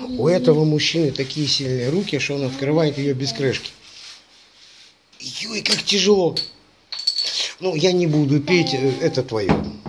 У этого мужчины такие сильные руки, что он открывает ее без крышки. Ой, как тяжело. Ну, я не буду петь, это твое.